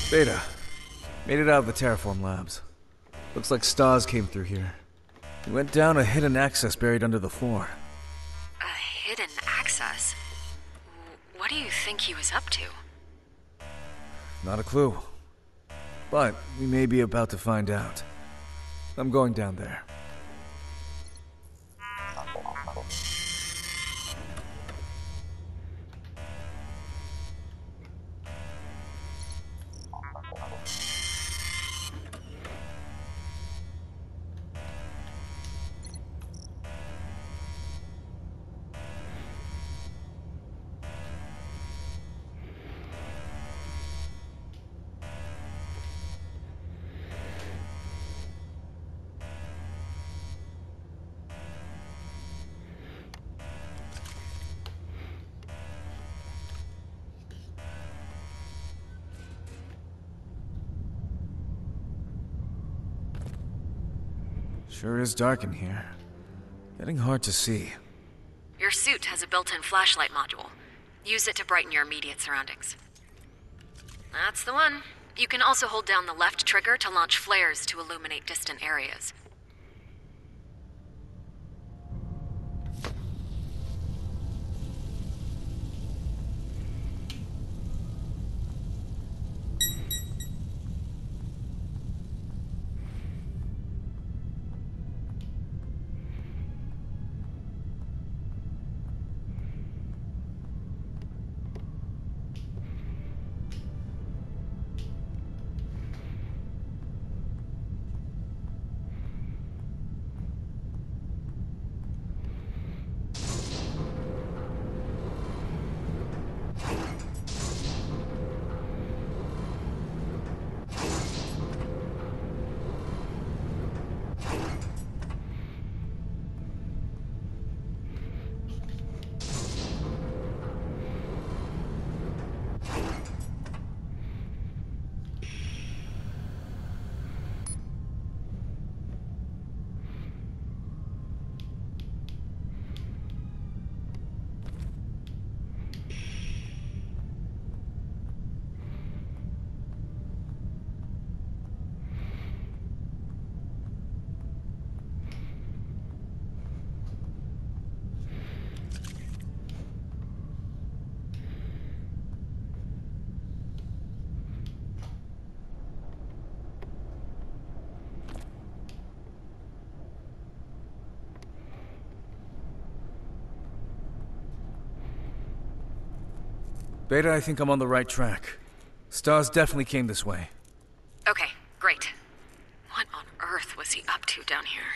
Beta, made it out of the Terraform labs. Looks like Stas came through here. He went down a hidden access buried under the floor. A hidden access? What do you think he was up to? Not a clue. But we may be about to find out. I'm going down there. Sure is dark in here. Getting hard to see. Your suit has a built-in flashlight module. Use it to brighten your immediate surroundings. That's the one. You can also hold down the left trigger to launch flares to illuminate distant areas. Beta, I think I'm on the right track. Stas definitely came this way. Okay, great. What on earth was he up to down here?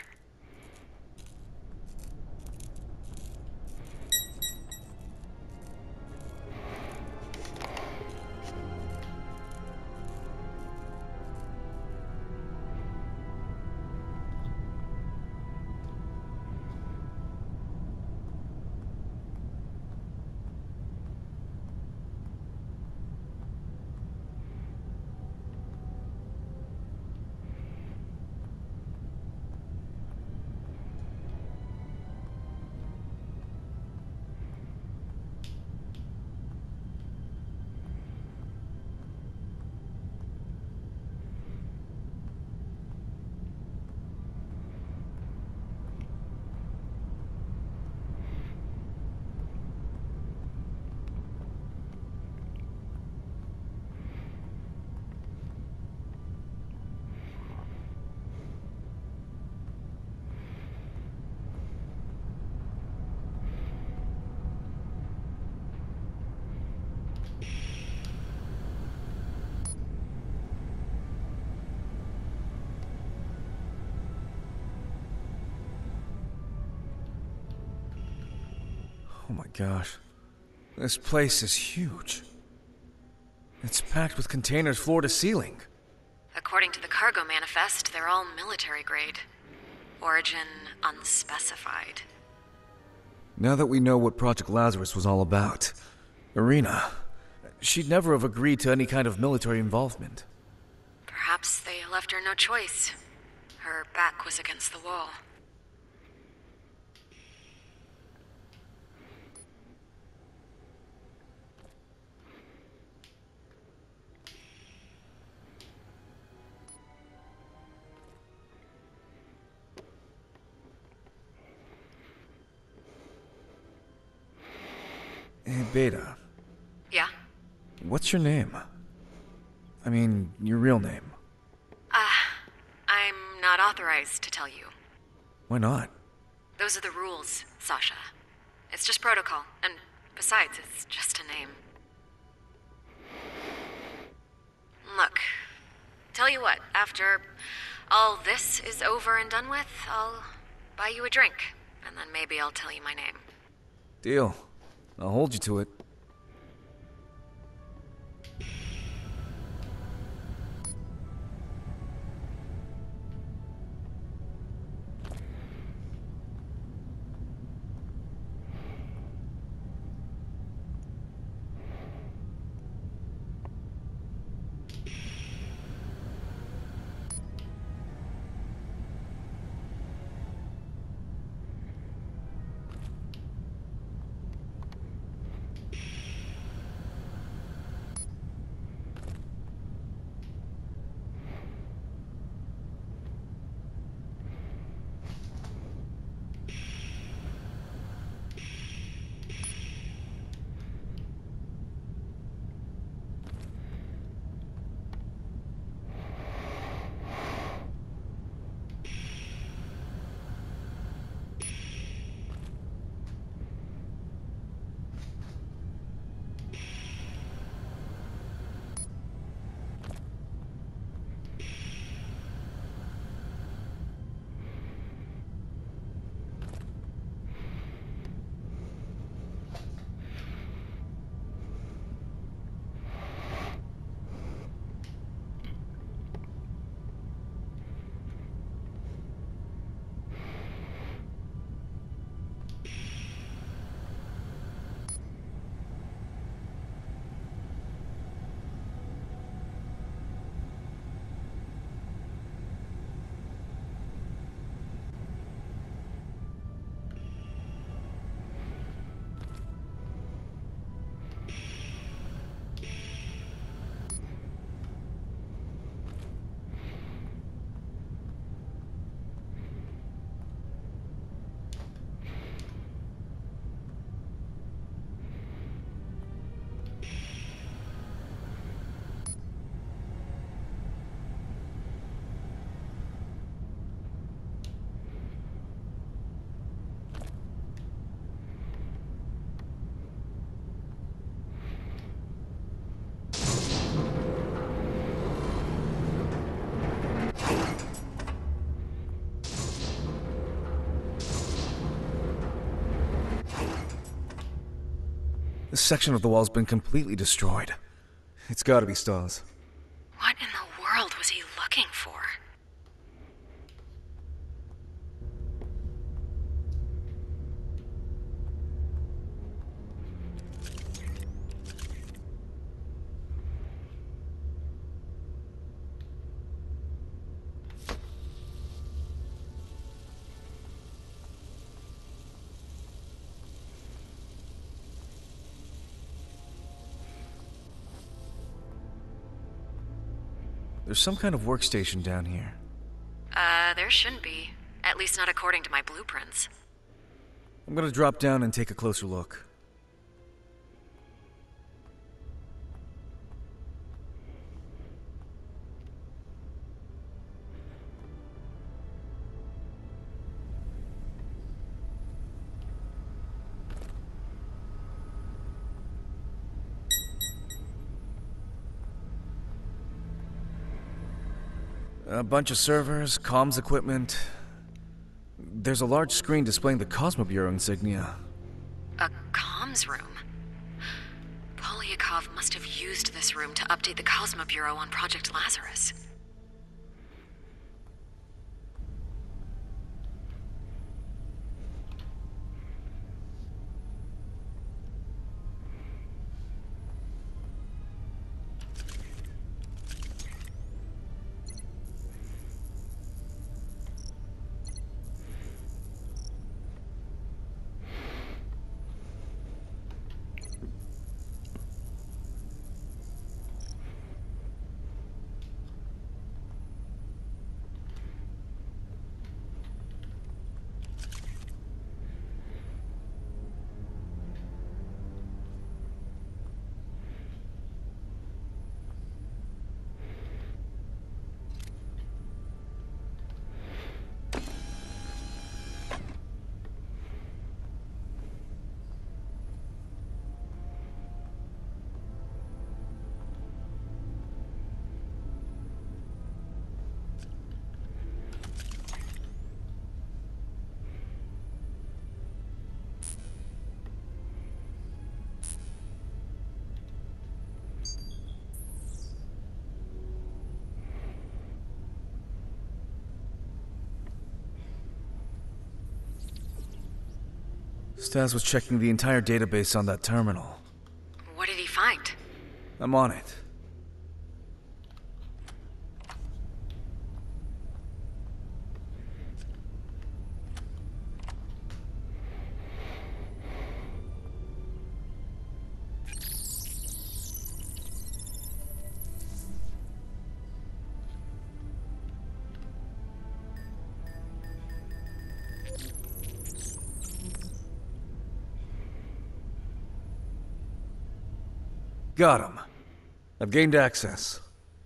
Oh my gosh. This place is huge. It's packed with containers floor to ceiling. According to the cargo manifest, they're all military grade. Origin unspecified. Now that we know what Project Lazarus was all about, Irina, she'd never have agreed to any kind of military involvement. Perhaps they left her no choice. Her back was against the wall. Hey, Beta, Yeah? what's your name? I mean, your real name. I'm not authorized to tell you. Why not? Those are the rules, Sasha. It's just protocol, and besides, it's just a name. Look, tell you what, after all this is over and done with, I'll buy you a drink, and then maybe I'll tell you my name. Deal. I'll hold you to it. This section of the wall's been completely destroyed. It's gotta be Stas. What in the world was he looking for? There's some kind of workstation down here. There shouldn't be. At least not according to my blueprints. I'm gonna drop down and take a closer look. A bunch of servers, comms equipment. There's a large screen displaying the Cosmobureau insignia. A comms room? Polyakov must have used this room to update the Cosmobureau on Project Lazarus. Stas was checking the entire database on that terminal. What did he find? I'm on it. Got him. I've gained access.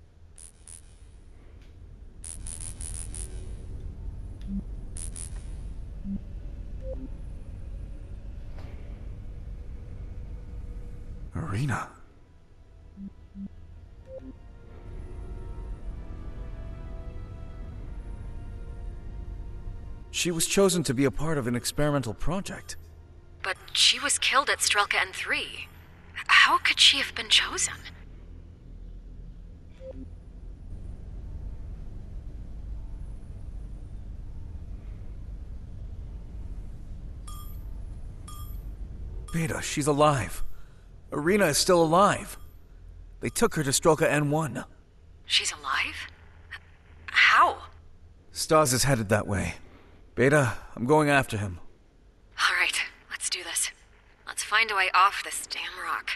Irina. She was chosen to be a part of an experimental project. But she was killed at Strelka N3. How could she have been chosen? Beta, she's alive. Irina is still alive. They took her to Strelka N1. She's alive? How? Stas is headed that way. Beta, I'm going after him. All right, let's do this. Let's find a way off this damn rock.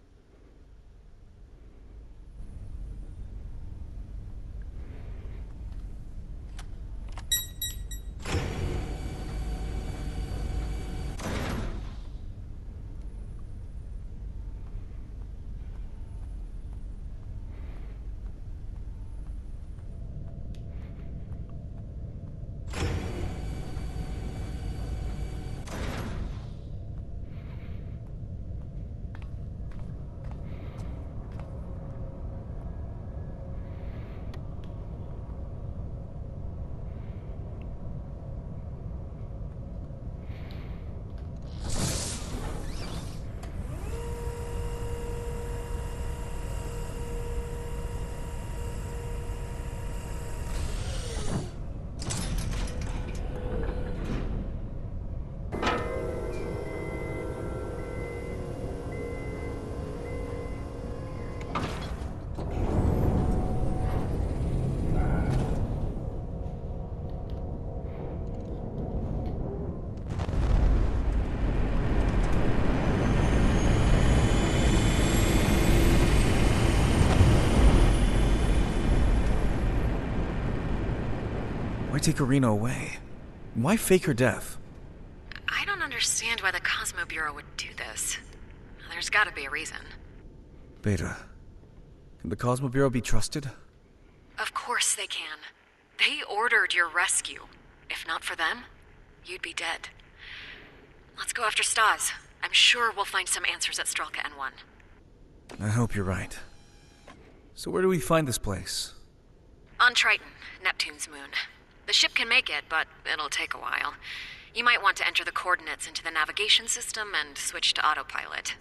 Why take Irina away? Why fake her death? I don't understand why the Cosmo Bureau would do this. There's gotta be a reason. Beta, can the Cosmo Bureau be trusted? Of course they can. They ordered your rescue. If not for them, you'd be dead. Let's go after Stas. I'm sure we'll find some answers at Strelka N1. I hope you're right. So where do we find this place? On Triton, Neptune's moon. The ship can make it, but it'll take a while. You might want to enter the coordinates into the navigation system and switch to autopilot.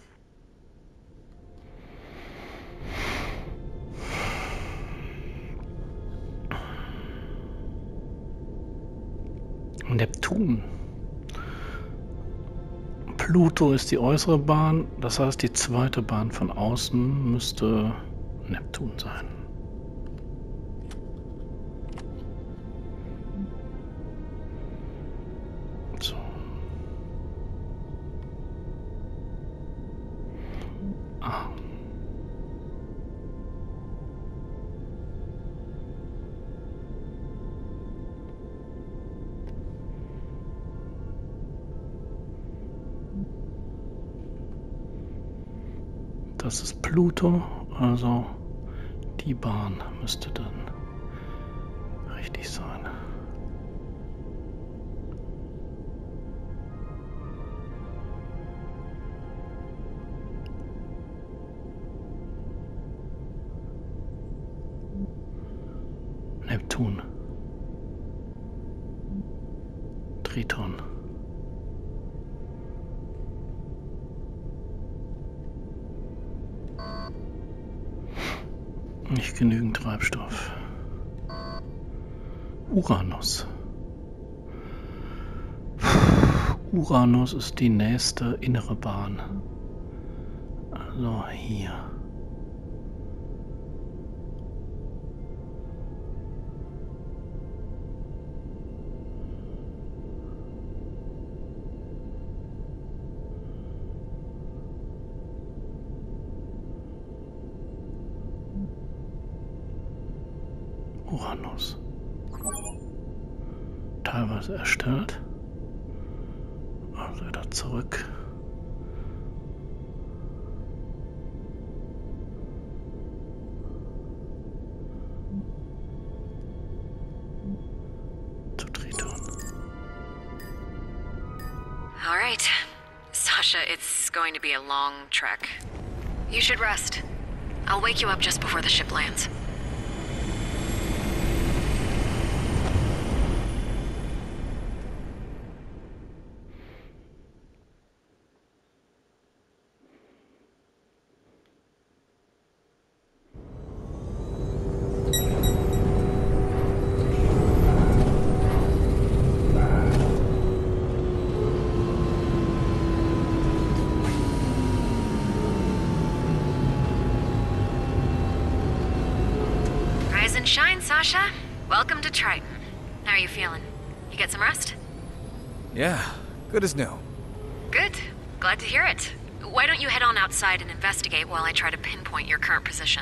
Neptun. Pluto ist die äußere Bahn, das heißt, die zweite Bahn von außen müsste Neptun sein. So. Ah. Das ist Pluto, also die Bahn müsste dann richtig sein. Neptun. Triton. Nicht genügend Treibstoff. Uranus. Uranus ist die nächste innere Bahn. Also hier. Uranus. Teilweise erstellt. Also wieder zurück. Zu Triton. All right. Sasha, it's going to be a long trek. You should rest. I'll wake you up just before the ship lands. Rise and shine, Sasha. Welcome to Triton. How are you feeling? You get some rest? Yeah, good as new. Good. Glad to hear it. Why don't you head on outside and investigate while I try to pinpoint your current position?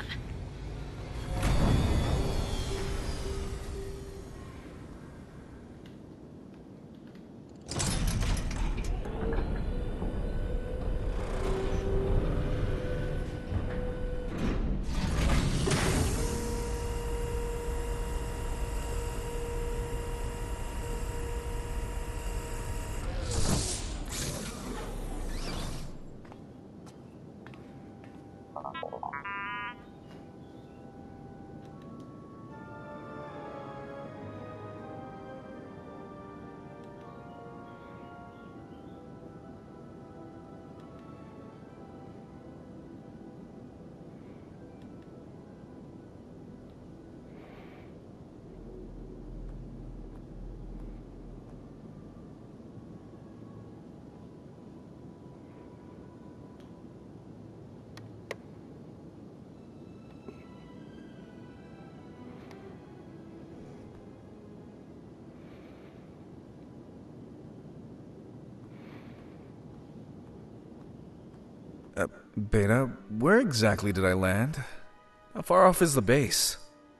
Beta, where exactly did I land? How far off is the base?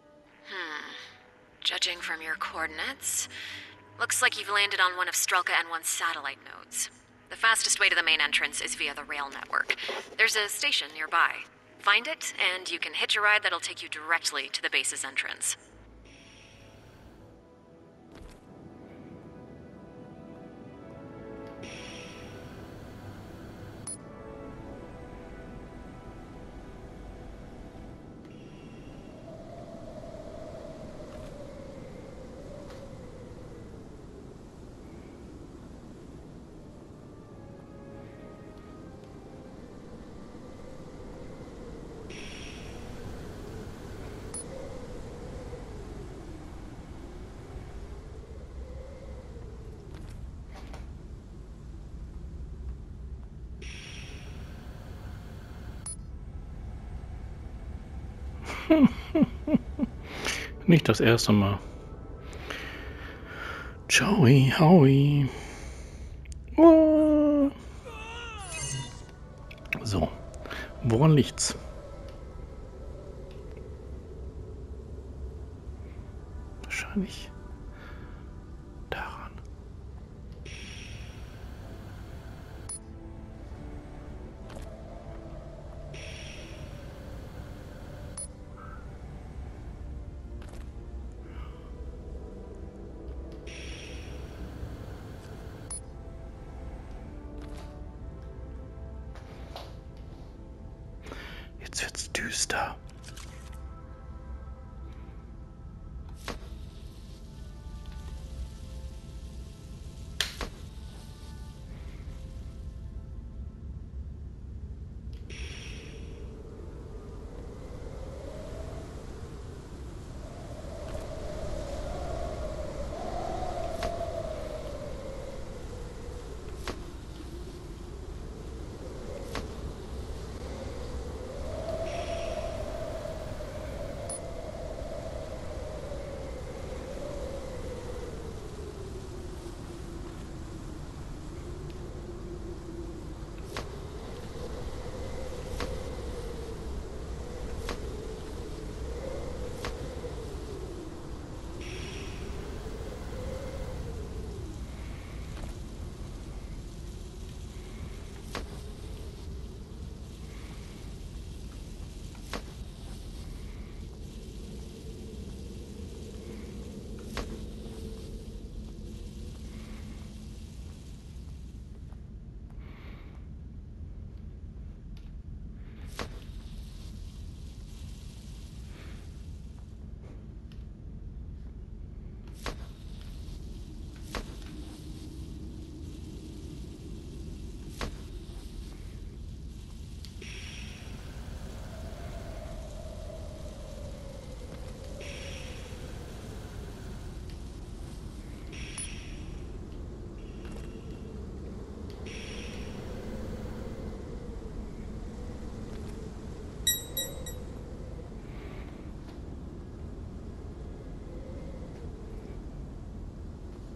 Judging from your coordinates, looks like you've landed on one of Strelka N1's satellite nodes. The fastest way to the main entrance is via the rail network. There's a station nearby. Find it, and you can hitch a ride that'll take you directly to the base's entrance. Nicht das erste Mal. Joey, Howie. Oh. So, woran liegt's? Wahrscheinlich daran. Jetzt wird's düster.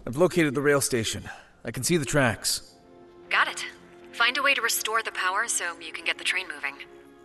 I've located the rail station. I can see the tracks. Got it. Find a way to restore the power so you can get the train moving.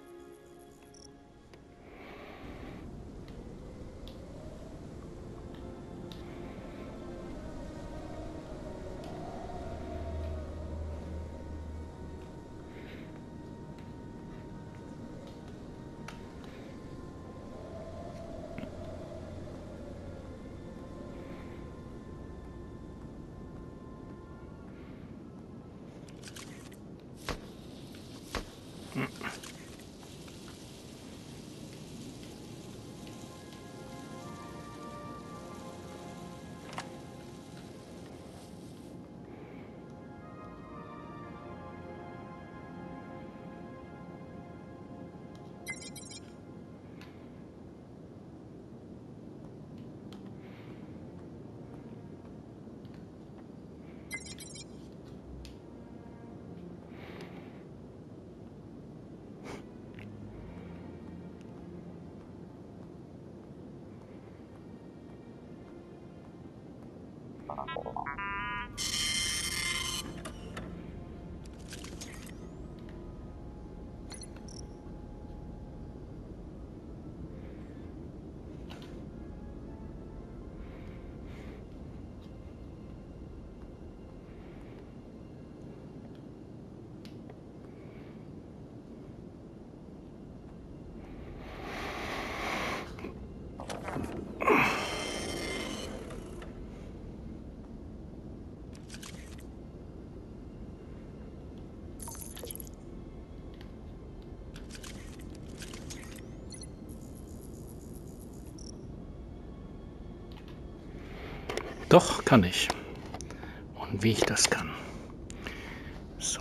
Doch, kann ich. Und wie ich das kann. So.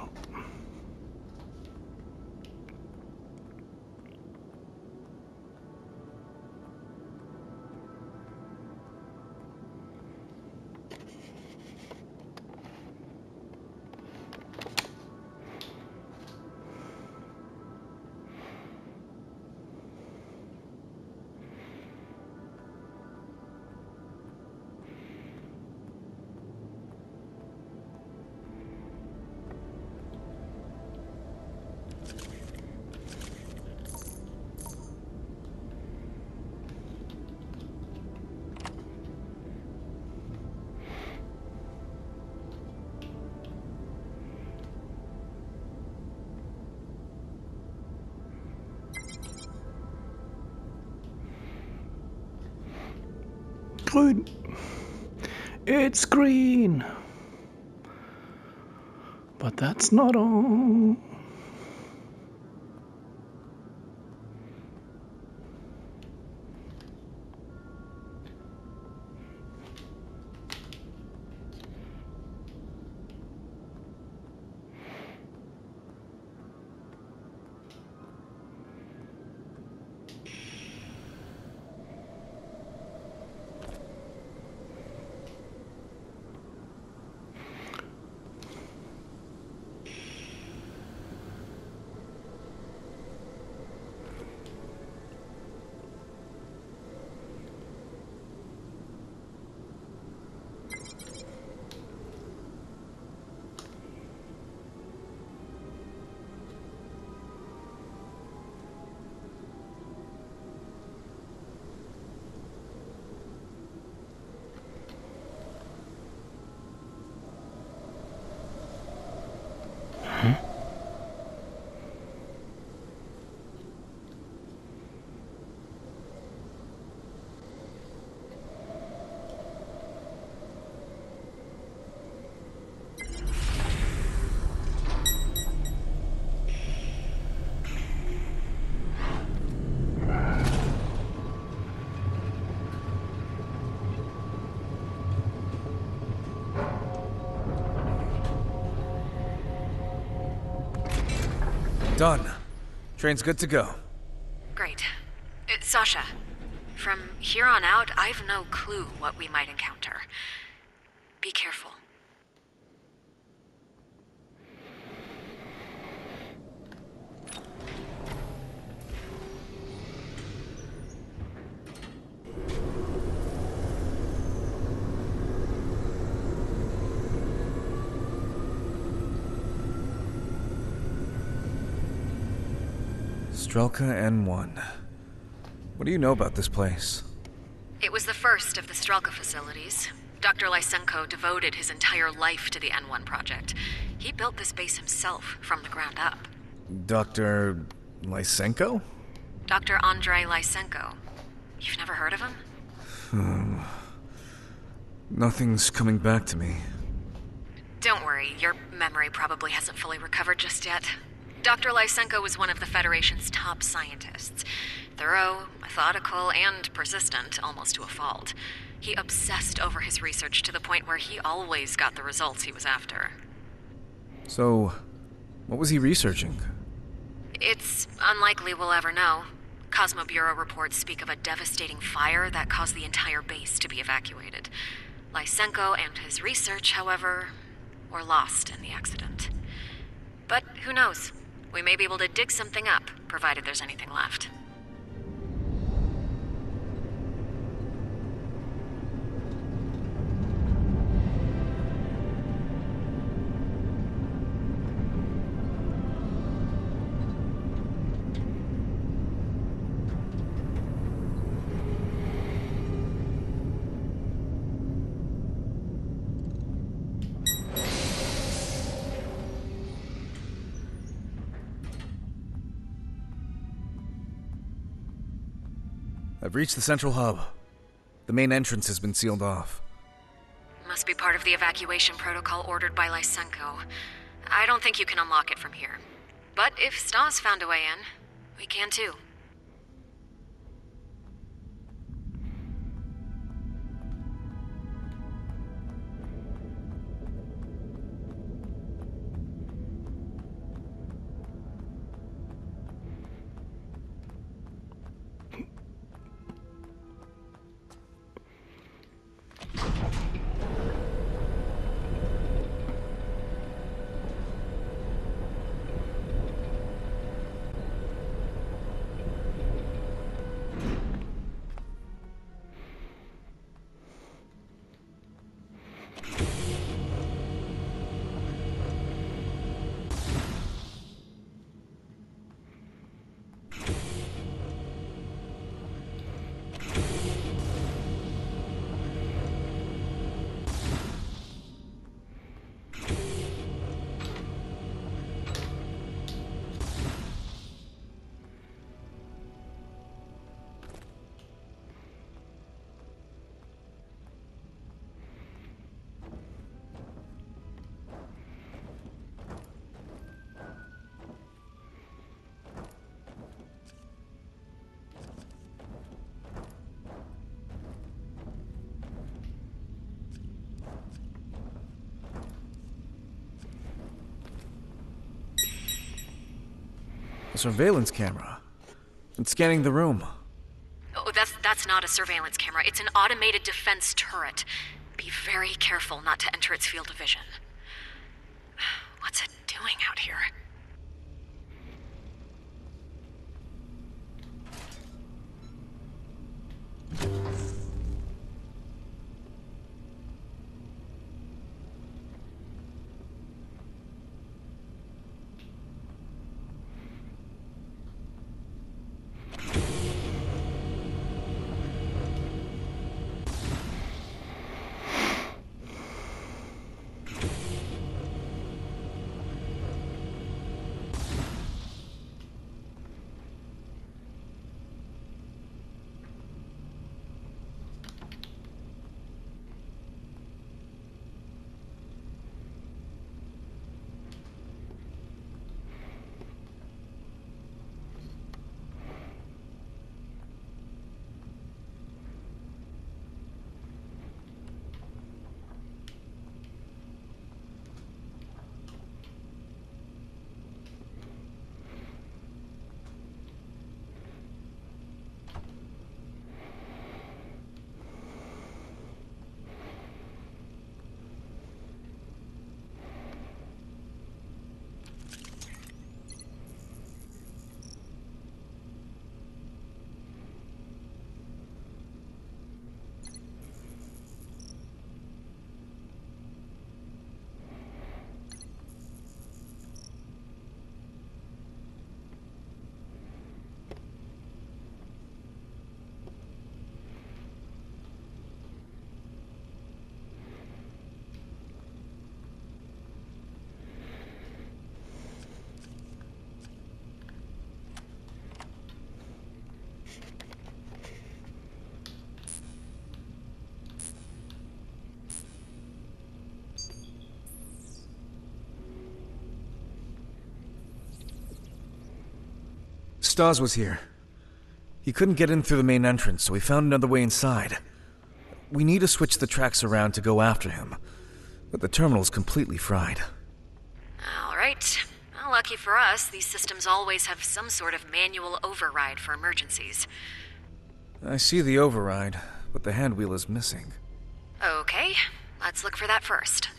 Grün. It's green. But that's not all. Done. Train's good to go. Great. Sasha, from here on out, I've no clue what we might encounter. Be careful. Strelka N1. What do you know about this place? It was the first of the Strelka facilities. Dr. Lysenko devoted his entire life to the N1 project. He built this base himself from the ground up. Dr. Lysenko? Dr. Andrei Lysenko. You've never heard of him? Nothing's coming back to me. Don't worry, your memory probably hasn't fully recovered just yet. Dr. Lysenko was one of the Federation's top scientists. Thorough, methodical, and persistent, almost to a fault. He obsessed over his research to the point where he always got the results he was after. So, what was he researching? It's unlikely we'll ever know. Cosmo Bureau reports speak of a devastating fire that caused the entire base to be evacuated. Lysenko and his research, however, were lost in the accident. But who knows? We may be able to dig something up, provided there's anything left. I've reached the central hub. The main entrance has been sealed off. Must be part of the evacuation protocol ordered by Lysenko. I don't think you can unlock it from here. But if Stas found a way in, we can too. A surveillance camera. It's scanning the room. Oh, that's not a surveillance camera. It's an automated defense turret. Be very careful not to enter its field of vision. What's it doing out here? Stas was here. He couldn't get in through the main entrance, so we found another way inside. We need to switch the tracks around to go after him, but the terminal's completely fried. Alright. Well, lucky for us, these systems always have some sort of manual override for emergencies. I see the override, but the handwheel is missing. Okay, let's look for that first.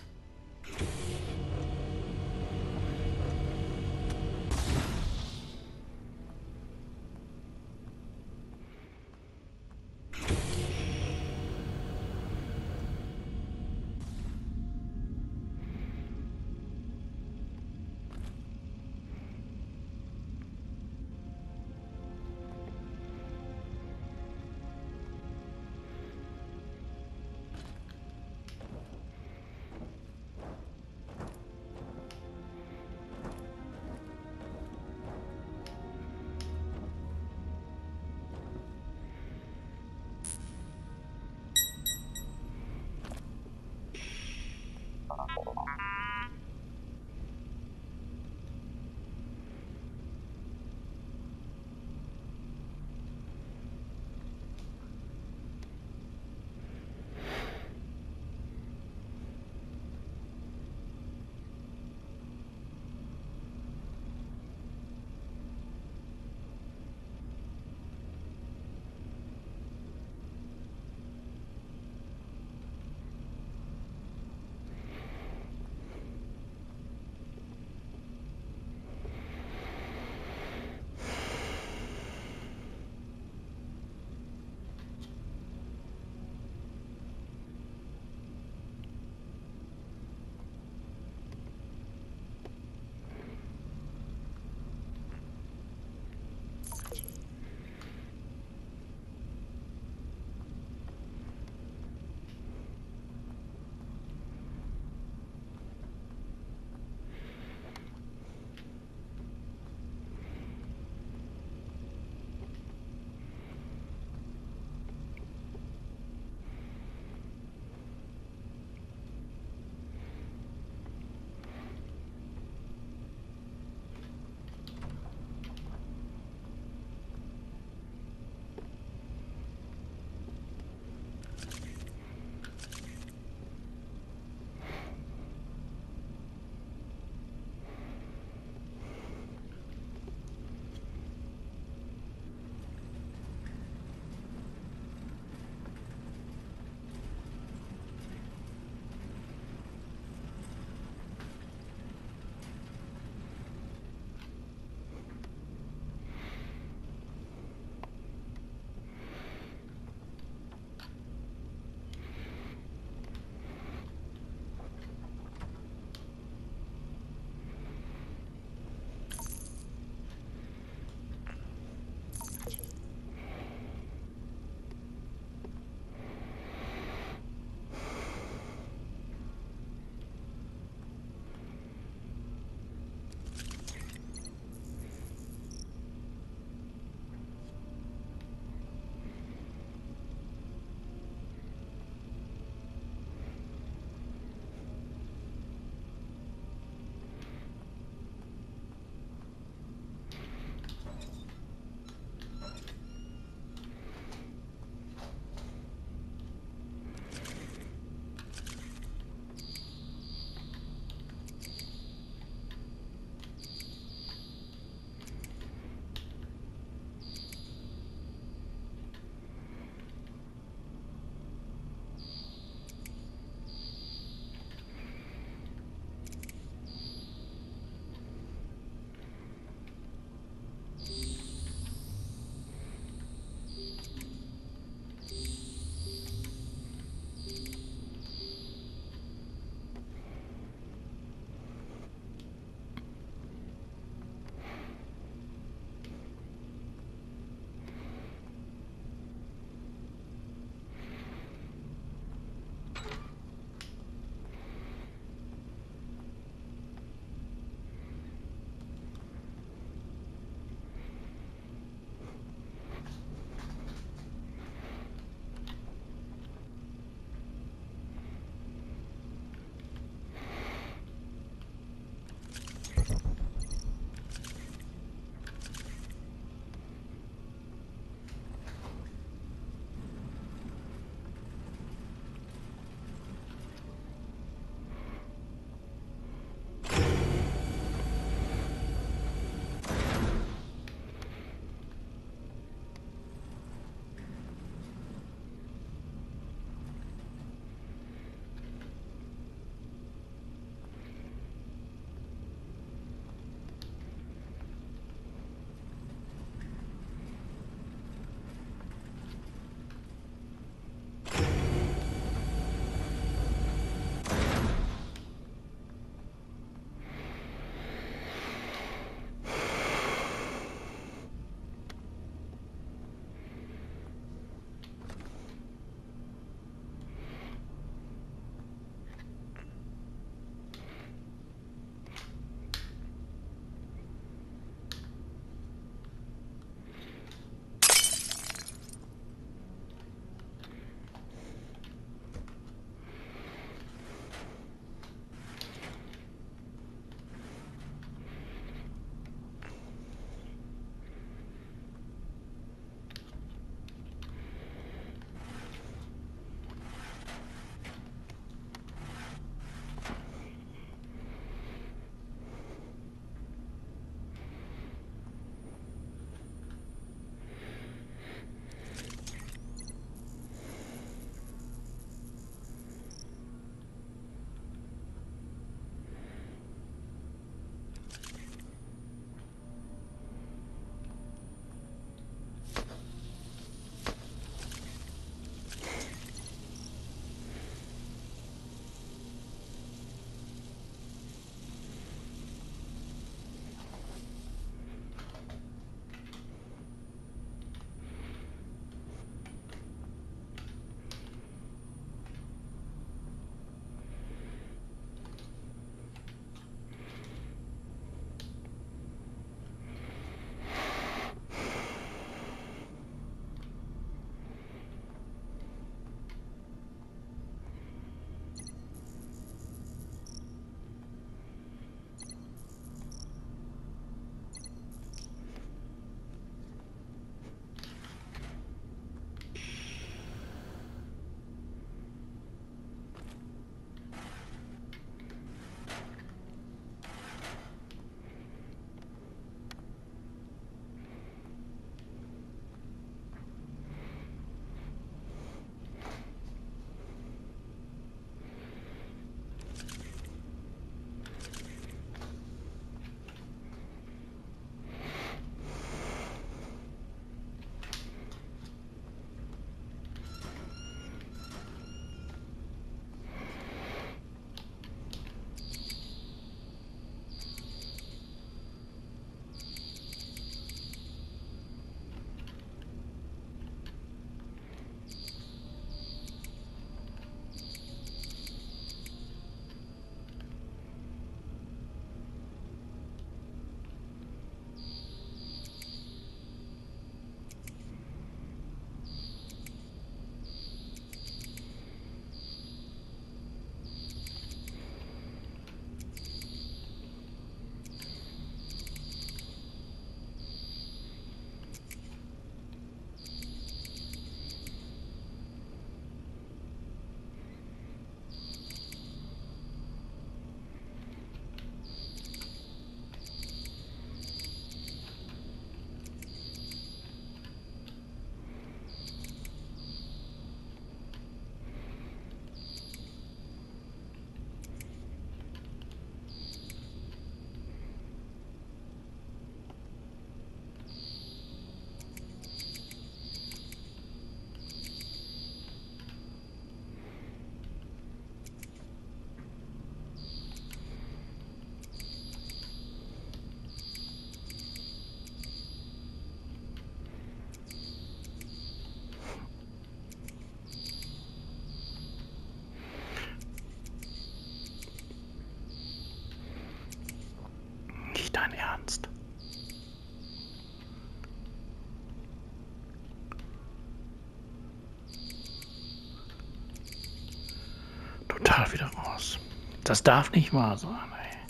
Karl wieder raus. Das darf nicht wahr sein, ey.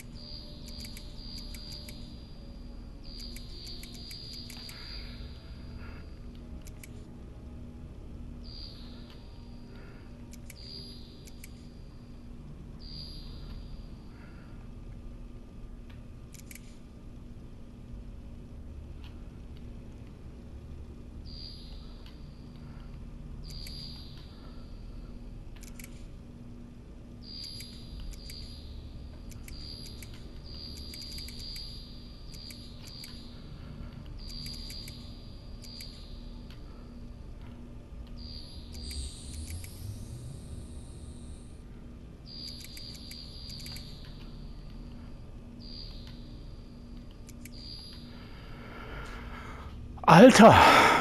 Alter!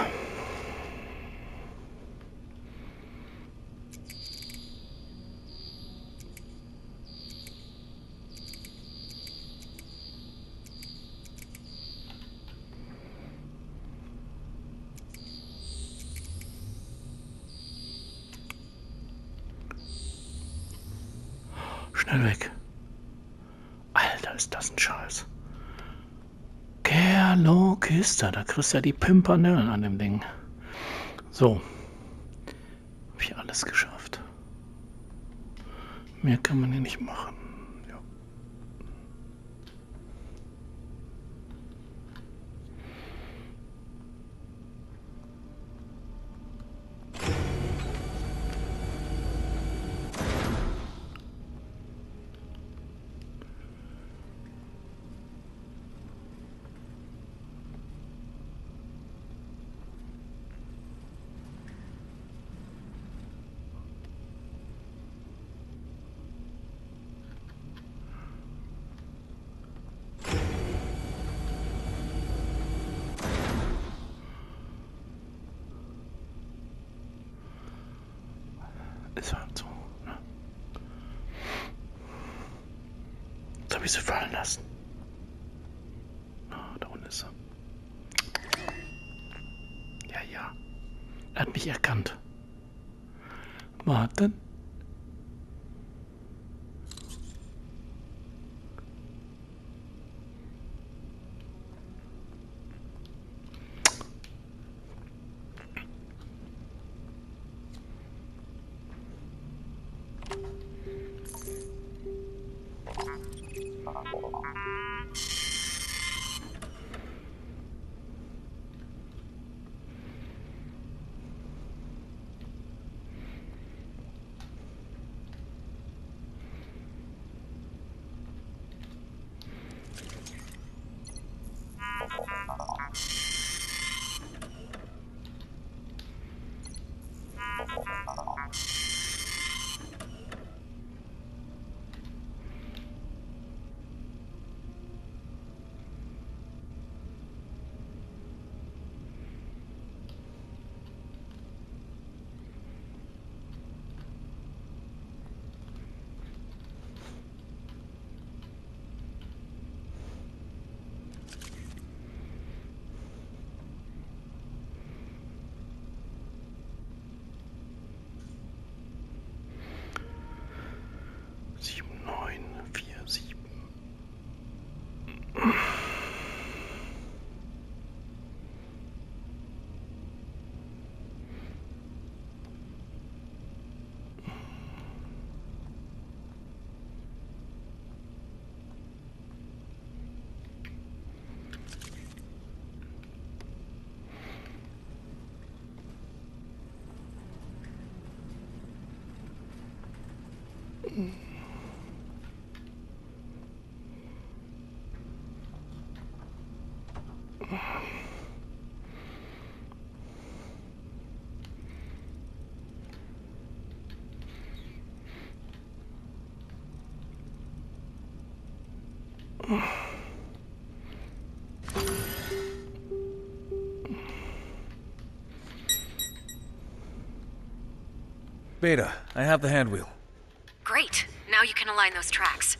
Schnell weg. Alter, ist das ein Scheiß. Kerlokista, da kriegst du ja die Pimpernellen an dem Ding. So. Hab ich alles geschafft. Mehr kann man hier nicht machen. Ja. Ist halt so. Ne? Jetzt habe ich sie fallen lassen. Ah, da unten ist er. Ja, ja. Er hat mich erkannt. Warten. Beta, I have the hand wheel. Great. Now you can align those tracks.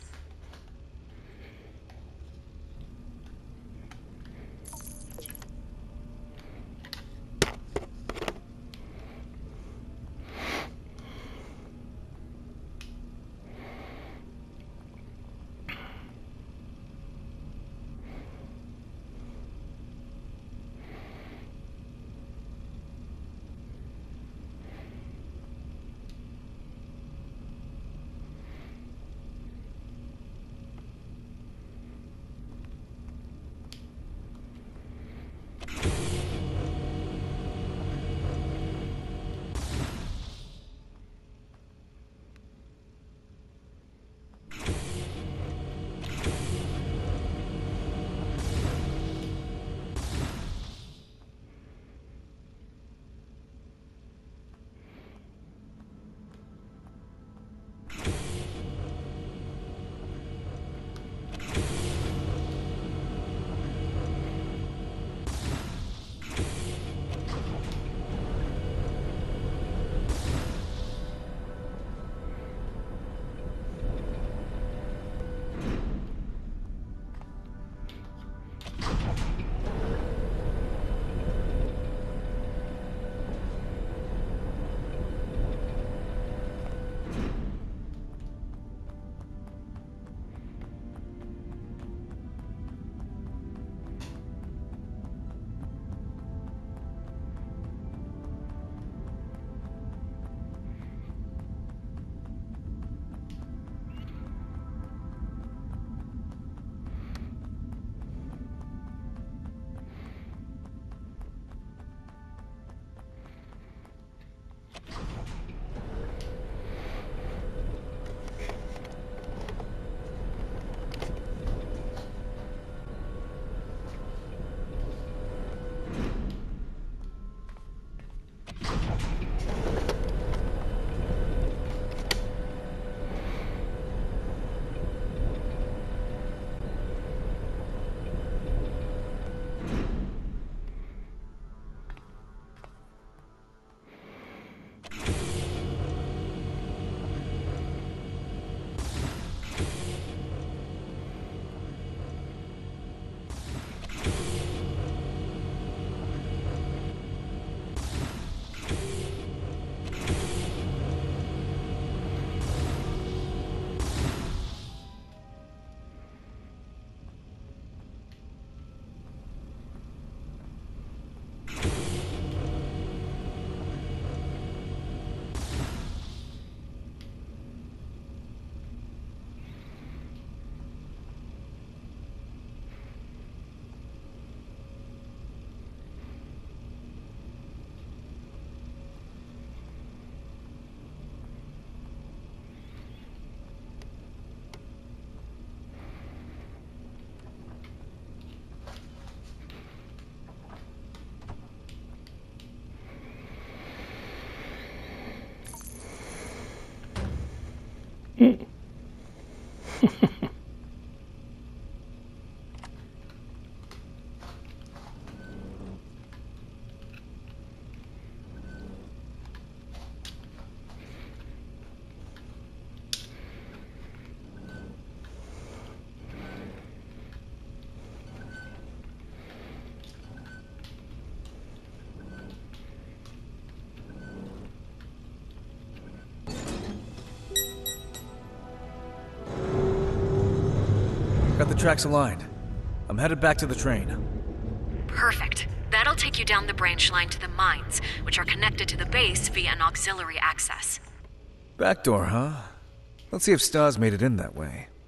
Got the tracks aligned. I'm headed back to the train. Perfect. That'll take you down the branch line to the mines, which are connected to the base via an auxiliary access. Back door, huh? Let's see if Stas made it in that way.